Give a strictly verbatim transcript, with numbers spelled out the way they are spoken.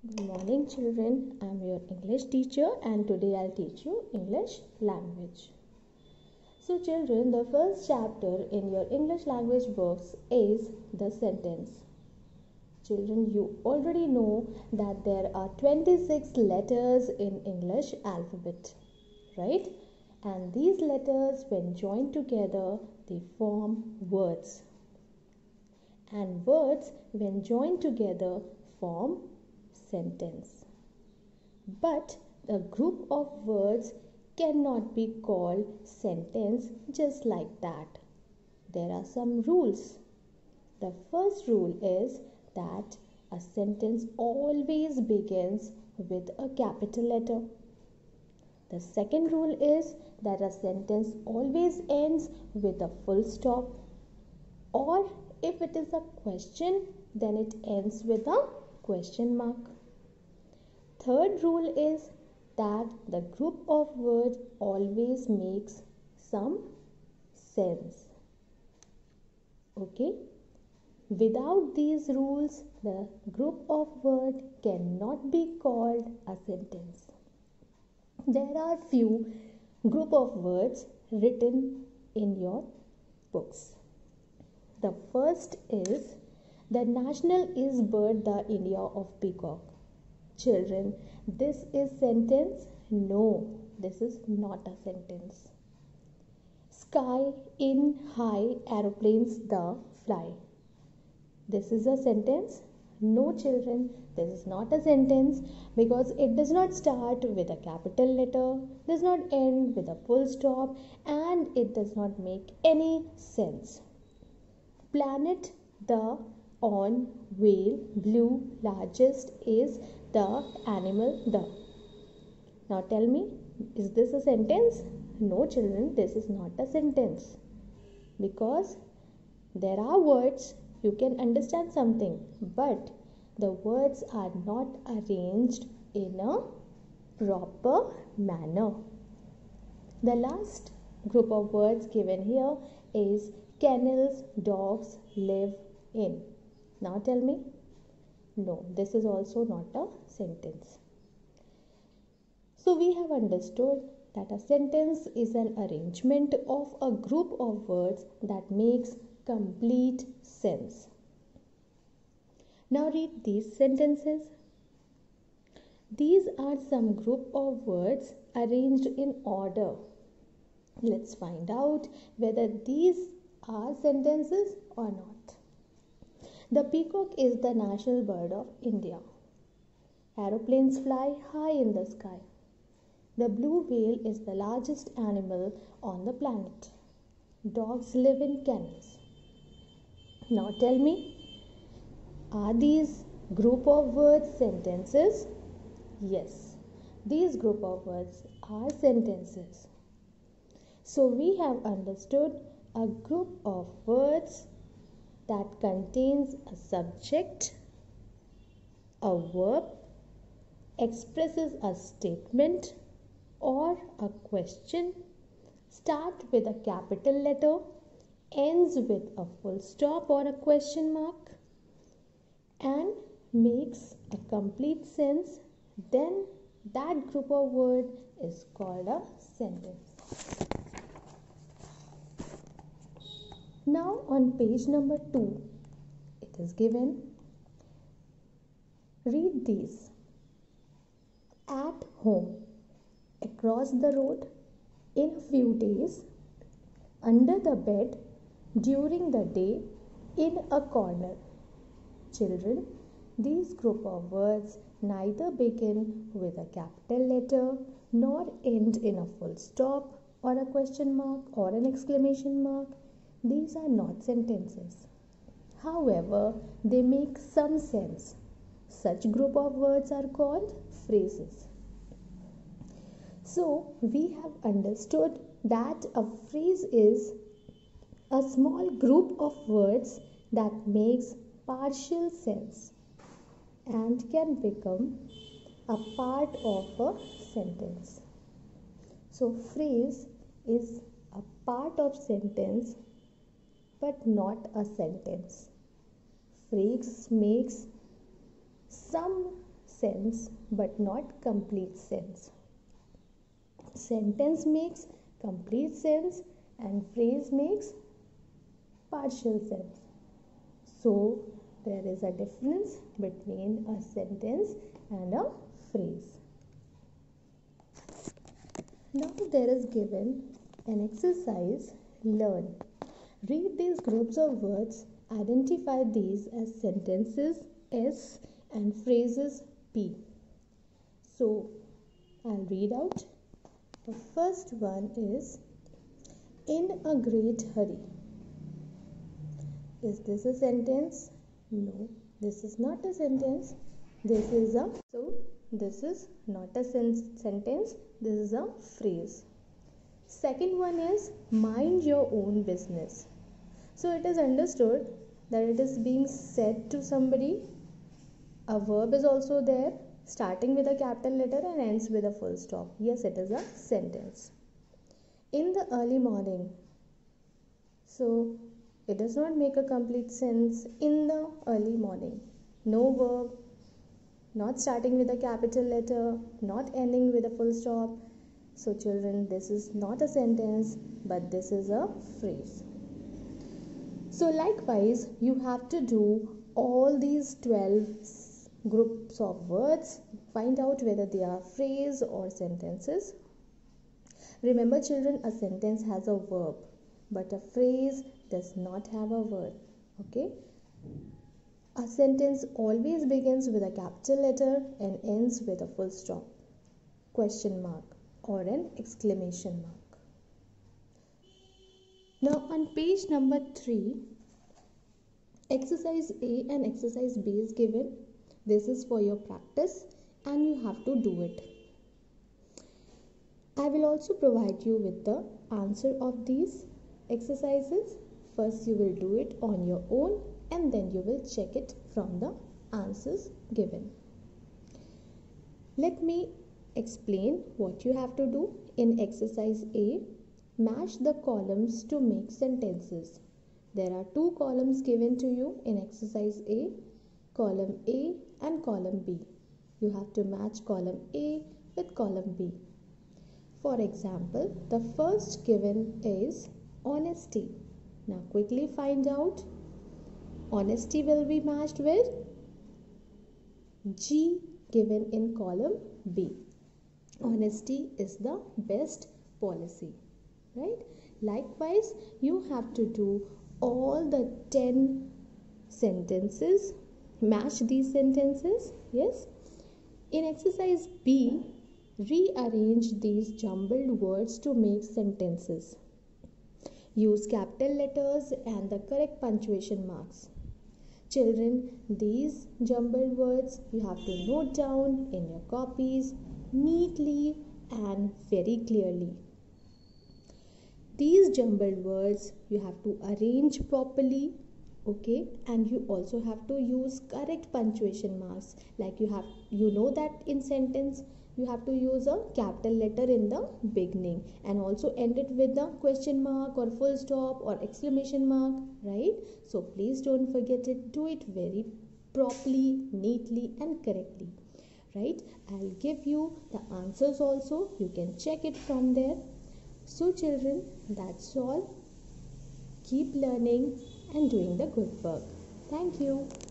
Good morning, children. I am your English teacher and today I'll teach you English language. So, children, the first chapter in your English language books is the sentence. Children, you already know that there are twenty-six letters in English alphabet, right? And these letters, when joined together, they form words. And words, when joined together, form sentence. But a group of words cannot be called sentence just like that. There are some rules. The first rule is that a sentence always begins with a capital letter. The second rule is that a sentence always ends with a full stop, or if it is a question, then it ends with a question mark. Third rule is that the group of words always makes some sense. Okay? Without these rules, the group of words cannot be called a sentence. There are few group of words written in your books. The first is, the national is bird the India of peacock. Children, this is sentence? No, this is not a sentence. Sky in high aeroplanes the fly. This is a sentence? No, children, this is not a sentence because it does not start with a capital letter, does not end with a full stop, and it does not make any sense. Planet the on whale blue largest is the animal the. Now tell me, is this a sentence? No, children, this is not a sentence because there are words, you can understand something, but the words are not arranged in a proper manner. The last group of words given here is kennels dogs live in. Now tell me. No, this is also not a sentence. So we have understood that a sentence is an arrangement of a group of words that makes complete sense. Now read these sentences. These are some group of words arranged in order. Let's find out whether these are sentences or not. The peacock is the national bird of India. Aeroplanes fly high in the sky. The blue whale is the largest animal on the planet. Dogs live in kennels. Now tell me, are these group of words sentences? Yes, these group of words are sentences. So we have understood a group of words that contains a subject, a verb, expresses a statement or a question, start with a capital letter, ends with a full stop or a question mark, and makes a complete sense, then that group of words is called a sentence. Now on page number two, it is given, read these. At home, across the road, in a few days, under the bed, during the day, in a corner. Children, these group of words neither begin with a capital letter nor end in a full stop or a question mark or an exclamation mark. These are not sentences. However, they make some sense. Such group of words are called phrases. So, we have understood that a phrase is a small group of words that makes partial sense and can become a part of a sentence. So, phrase is a part of sentence but not a sentence. Phrase makes some sense but not complete sense. Sentence makes complete sense and phrase makes partial sense. So there is a difference between a sentence and a phrase. Now there is given an exercise, learn. Read these groups of words, identify these as sentences S and phrases P. So I'll read out. The first one is in a great hurry. Is this a sentence? No, this is not a sentence. This is a so this is not a sen- sentence. This is a phrase. Second one is mind your own business. So it is understood that it is being said to somebody. A verb is also there, starting with a capital letter and ends with a full stop. Yes, it is a sentence. In the early morning. So it does not make a complete sense. In the early morning. No verb, not starting with a capital letter, not ending with a full stop. So children, this is not a sentence, but this is a phrase. So likewise, you have to do all these twelve groups of words, find out whether they are phrase or sentences. Remember children, a sentence has a verb, but a phrase does not have a verb. Okay? A sentence always begins with a capital letter and ends with a full stop, question mark or an exclamation mark. Now on page number three, exercise A and exercise B is given. This is for your practice and you have to do it. I will also provide you with the answer of these exercises. First you will do it on your own and then you will check it from the answers given. Let me explain what you have to do. In exercise A, match the columns to make sentences. There are two columns given to you in exercise A, column A and column B. You have to match column A with column B. For example, the first given is honesty. Now quickly find out. Honesty will be matched with G given in column B. Honesty is the best policy, right? Likewise, you have to do all the ten sentences, match these sentences, yes? In exercise B, rearrange these jumbled words to make sentences. Use capital letters and the correct punctuation marks. Children, these jumbled words you have to note down in your copies neatly and very clearly. These jumbled words you have to arrange properly, okay, and you also have to use correct punctuation marks. Like you have, you know that in sentence you have to use a capital letter in the beginning and also end it with a question mark or full stop or exclamation mark, right? So please don't forget it. Do it very properly, neatly and correctly, right? I'll give you the answers also. You can check it from there. So children, that's all. Keep learning and doing the good work. Thank you.